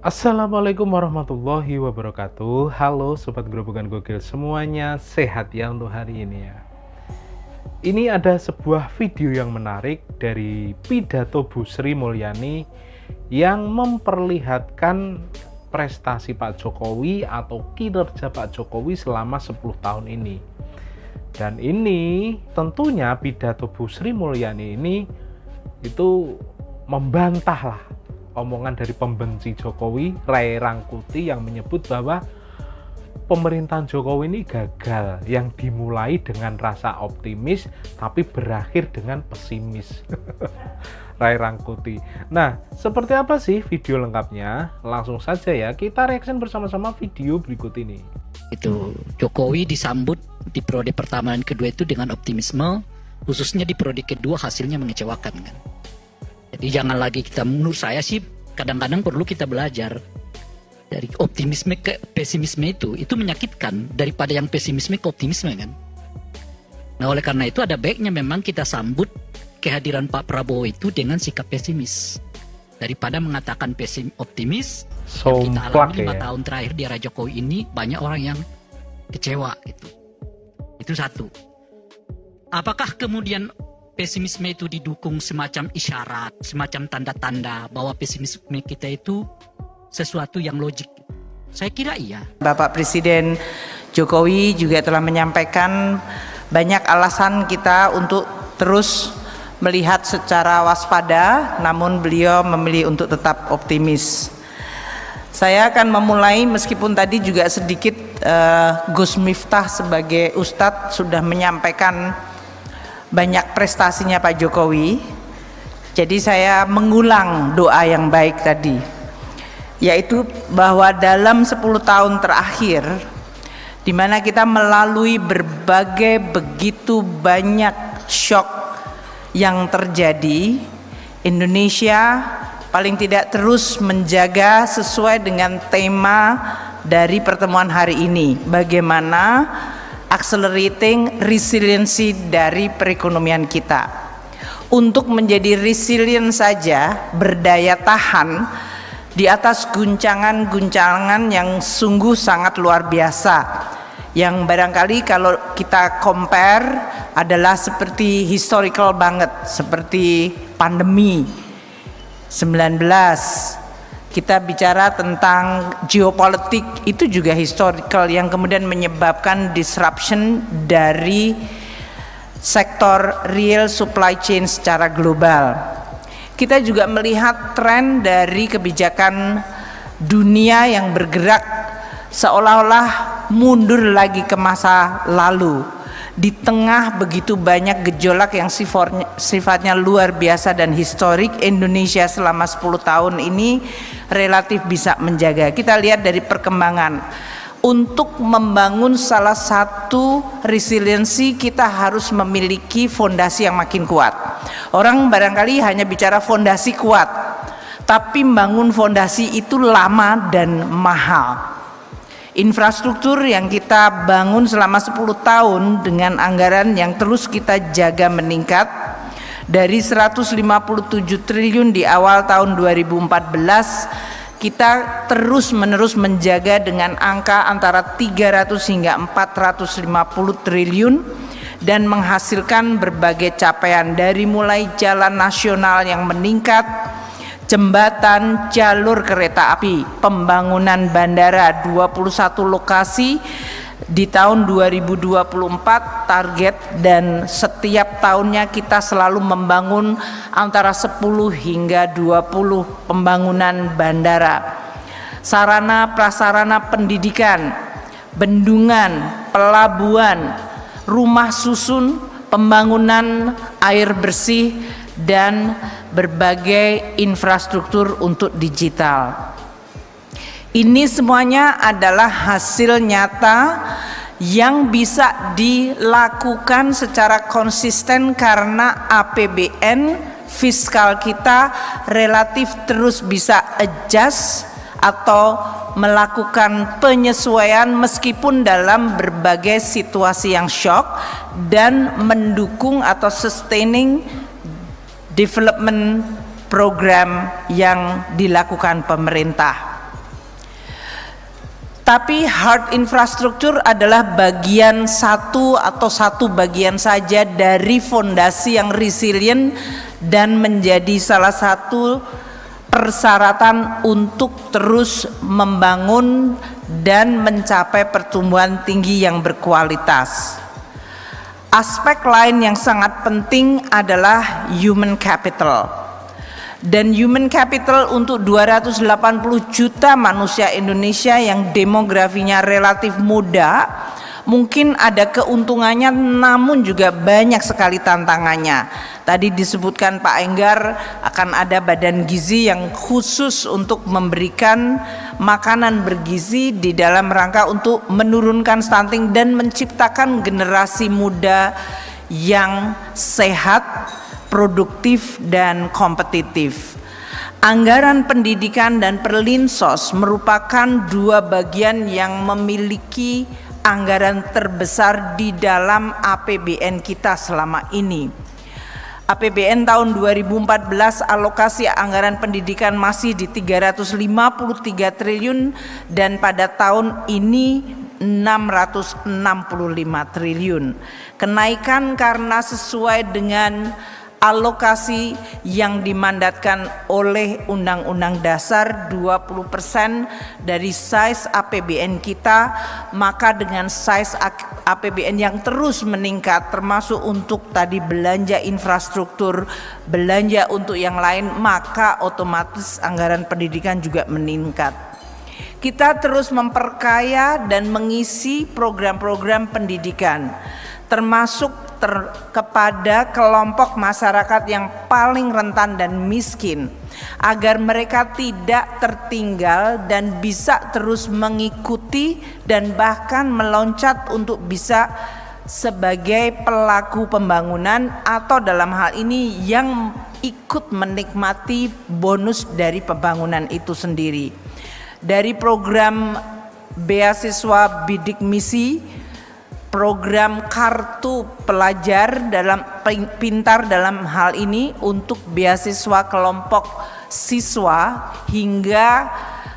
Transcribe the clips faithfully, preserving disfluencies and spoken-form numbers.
Assalamualaikum warahmatullahi wabarakatuh. Halo Sobat Grobogan Gokil semuanya, sehat ya untuk hari ini ya. Ini ada sebuah video yang menarik dari pidato Bu Sri Mulyani yang memperlihatkan prestasi Pak Jokowi atau kinerja Pak Jokowi selama sepuluh tahun ini. Dan ini tentunya pidato Bu Sri Mulyani ini itu membantah lah omongan dari pembenci Jokowi, Ray Rangkuti, yang menyebut bahwa pemerintahan Jokowi ini gagal, yang dimulai dengan rasa optimis tapi berakhir dengan pesimis. Ray Rangkuti. Nah, seperti apa sih video lengkapnya? Langsung saja ya, kita reaction bersama-sama video berikut ini. Itu Jokowi disambut di periode pertama dan kedua itu dengan optimisme, khususnya di periode kedua hasilnya mengecewakan kan. Jadi jangan lagi kita, menurut saya sih kadang-kadang perlu kita belajar dari optimisme ke pesimisme itu, itu menyakitkan daripada yang pesimisme ke optimisme kan. Nah oleh karena itu ada baiknya memang kita sambut kehadiran Pak Prabowo itu dengan sikap pesimis daripada mengatakan pesim optimis. So, yang kita alami lima ya. tahun terakhir di era Jokowi ini banyak orang yang kecewa gitu. Itu satu. Apakah kemudian pesimisme itu didukung semacam isyarat, semacam tanda-tanda bahwa pesimisme kita itu sesuatu yang logik? Saya kira iya. Bapak Presiden Jokowi juga telah menyampaikan banyak alasan kita untuk terus melihat secara waspada, namun beliau memilih untuk tetap optimis. Saya akan memulai, meskipun tadi juga sedikit uh, Gus Miftah sebagai Ustadz sudah menyampaikan banyak prestasinya Pak Jokowi. Jadi saya mengulang doa yang baik tadi, yaitu bahwa dalam sepuluh tahun terakhir di mana kita melalui berbagai begitu banyak shock yang terjadi, Indonesia paling tidak terus menjaga sesuai dengan tema dari pertemuan hari ini, bagaimana accelerating resiliency dari perekonomian kita. Untuk menjadi resilient saja, berdaya tahan di atas guncangan-guncangan yang sungguh sangat luar biasa, yang barangkali kalau kita compare adalah seperti historical banget, seperti pandemi sembilan belas. Kita bicara tentang geopolitik, itu juga historical yang kemudian menyebabkan disruption dari sektor real supply chain secara global. Kita juga melihat tren dari kebijakan dunia yang bergerak seolah-olah mundur lagi ke masa lalu. Di tengah begitu banyak gejolak yang sifatnya, sifatnya luar biasa dan historik, Indonesia selama sepuluh tahun ini relatif bisa menjaga. Kita lihat dari perkembangan. Untuk membangun salah satu resiliensi, kita harus memiliki fondasi yang makin kuat. Orang barangkali hanya bicara fondasi kuat, tapi membangun fondasi itu lama dan mahal. Infrastruktur yang kita bangun selama sepuluh tahun dengan anggaran yang terus kita jaga meningkat dari seratus lima puluh tujuh triliun di awal tahun dua ribu empat belas, kita terus menerus menjaga dengan angka antara tiga ratus hingga empat ratus lima puluh triliun dan menghasilkan berbagai capaian, dari mulai jalan nasional yang meningkat, jembatan, jalur kereta api, pembangunan bandara dua puluh satu lokasi di tahun dua ribu dua puluh empat target, dan setiap tahunnya kita selalu membangun antara sepuluh hingga dua puluh pembangunan bandara. Sarana prasarana pendidikan, bendungan, pelabuhan, rumah susun, pembangunan air bersih, dan berbagai infrastruktur untuk digital. Ini semuanya adalah hasil nyata yang bisa dilakukan secara konsisten karena A P B N fiskal kita relatif terus bisa adjust atau melakukan penyesuaian meskipun dalam berbagai situasi yang shock, dan mendukung atau sustaining development program yang dilakukan pemerintah. Tapi hard infrastructure adalah bagian satu atau satu bagian saja dari fondasi yang resilient dan menjadi salah satu persyaratan untuk terus membangun dan mencapai pertumbuhan tinggi yang berkualitas. Aspek lain yang sangat penting adalah human capital. Dan human capital untuk dua ratus delapan puluh juta manusia Indonesia yang demografinya relatif muda, mungkin ada keuntungannya namun juga banyak sekali tantangannya. Tadi disebutkan Pak Enggar akan ada badan gizi yang khusus untuk memberikan makanan bergizi di dalam rangka untuk menurunkan stunting dan menciptakan generasi muda yang sehat, produktif dan kompetitif. Anggaran pendidikan dan perlinsos merupakan dua bagian yang memiliki anggaran terbesar di dalam A P B N kita selama ini. A P B N tahun dua ribu empat belas alokasi anggaran pendidikan masih di tiga ratus lima puluh tiga triliun dan pada tahun ini enam ratus enam puluh lima triliun. Kenaikan karena sesuai dengan alokasi yang dimandatkan oleh Undang-Undang Dasar dua puluh persen dari size A P B N kita, maka dengan size A P B N yang terus meningkat termasuk untuk tadi belanja infrastruktur, belanja untuk yang lain, maka otomatis anggaran pendidikan juga meningkat. Kita terus memperkaya dan mengisi program-program pendidikan termasuk ter, kepada kelompok masyarakat yang paling rentan dan miskin agar mereka tidak tertinggal dan bisa terus mengikuti dan bahkan meloncat untuk bisa sebagai pelaku pembangunan atau dalam hal ini yang ikut menikmati bonus dari pembangunan itu sendiri. Dari program beasiswa bidik misi, program kartu pelajar dalam pintar dalam hal ini untuk beasiswa kelompok siswa hingga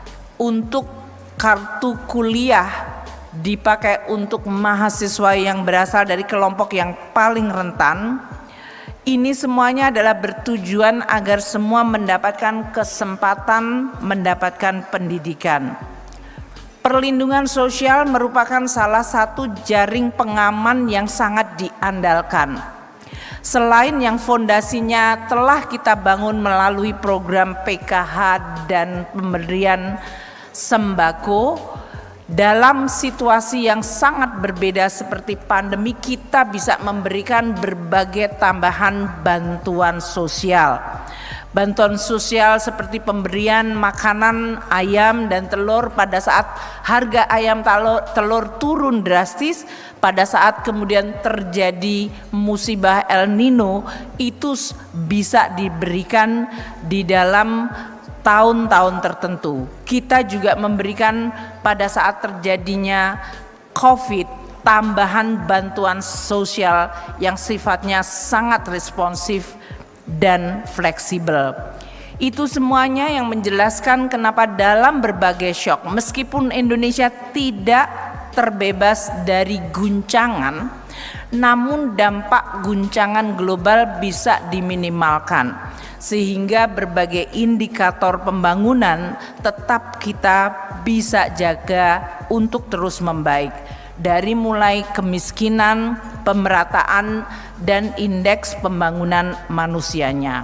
untuk kartu kuliah dipakai untuk mahasiswa yang berasal dari kelompok yang paling rentan. Ini semuanya adalah bertujuan agar semua mendapatkan kesempatan mendapatkan pendidikan. Perlindungan sosial merupakan salah satu jaring pengaman yang sangat diandalkan. Selain yang fondasinya telah kita bangun melalui program P K H dan pemberian sembako, dalam situasi yang sangat berbeda seperti pandemi, kita bisa memberikan berbagai tambahan bantuan sosial. Bantuan sosial seperti pemberian makanan ayam dan telur pada saat harga ayam telur, telur turun drastis, pada saat kemudian terjadi musibah El Nino, itu bisa diberikan di dalam tahun-tahun tertentu. Kita juga memberikan pada saat terjadinya COVID tambahan bantuan sosial yang sifatnya sangat responsif dan fleksibel. Itu semuanya yang menjelaskan kenapa dalam berbagai shock, meskipun Indonesia tidak terbebas dari guncangan, namun dampak guncangan global bisa diminimalkan, sehingga berbagai indikator pembangunan tetap kita bisa jaga untuk terus membaik. Dari mulai kemiskinan, pemerataan, dan indeks pembangunan manusianya.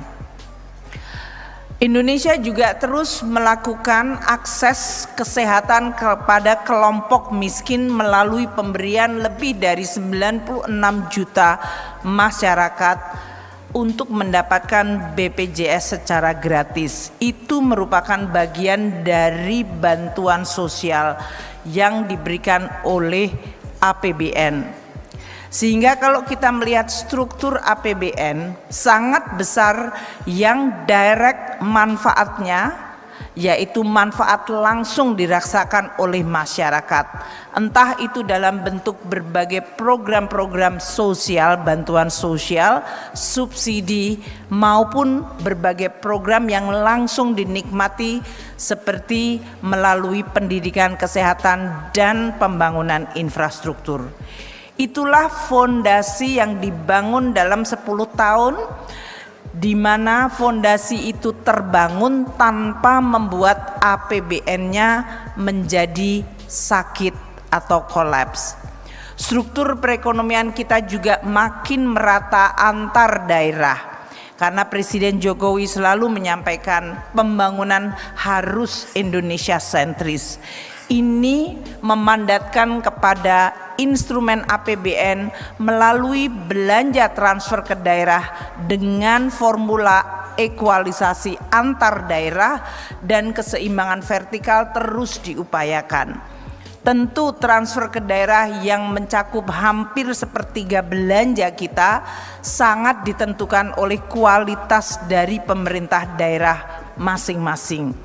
Indonesia juga terus melakukan akses kesehatan kepada kelompok miskin melalui pemberian lebih dari sembilan puluh enam juta masyarakat untuk mendapatkan B P J S secara gratis. Itu merupakan bagian dari bantuan sosial yang diberikan oleh A P B N. Sehingga kalau kita melihat struktur A P B N sangat besar yang direct manfaatnya yaitu manfaat langsung dirasakan oleh masyarakat, entah itu dalam bentuk berbagai program-program sosial, bantuan sosial, subsidi, maupun berbagai program yang langsung dinikmati seperti melalui pendidikan, kesehatan, dan pembangunan infrastruktur. Itulah fondasi yang dibangun dalam sepuluh tahun, di mana fondasi itu terbangun tanpa membuat A P B N-nya menjadi sakit atau kolaps. Struktur perekonomian kita juga makin merata antar daerah, karena Presiden Jokowi selalu menyampaikan pembangunan harus Indonesia sentris. Ini memandatkan kepada instrumen A P B N melalui belanja transfer ke daerah dengan formula ekualisasi antar daerah dan keseimbangan vertikal terus diupayakan. Tentu transfer ke daerah yang mencakup hampir sepertiga belanja kita sangat ditentukan oleh kualitas dari pemerintah daerah masing-masing.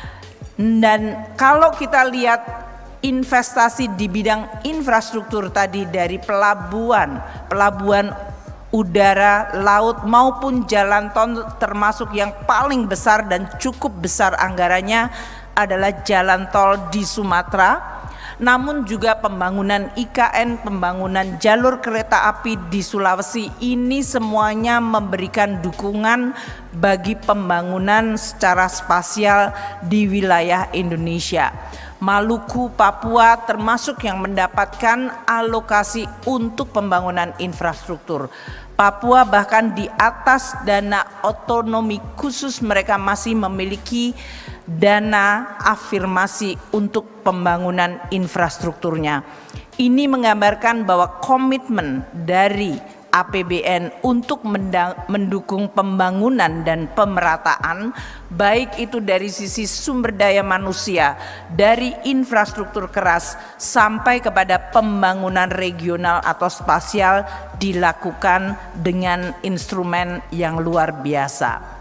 Dan kalau kita lihat investasi di bidang infrastruktur tadi, dari pelabuhan, pelabuhan udara, laut maupun jalan tol, termasuk yang paling besar dan cukup besar anggarannya adalah jalan tol di Sumatera, namun juga pembangunan I K N, pembangunan jalur kereta api di Sulawesi. Ini semuanya memberikan dukungan bagi pembangunan secara spasial di wilayah Indonesia. Maluku, Papua termasuk yang mendapatkan alokasi untuk pembangunan infrastruktur. Papua bahkan di atas dana otonomi khusus mereka masih memiliki dana afirmasi untuk pembangunan infrastrukturnya. Ini menggambarkan bahwa komitmen dari A P B N untuk mendukung pembangunan dan pemerataan, baik itu dari sisi sumber daya manusia, dari infrastruktur keras sampai kepada pembangunan regional atau spasial, dilakukan dengan instrumen yang luar biasa.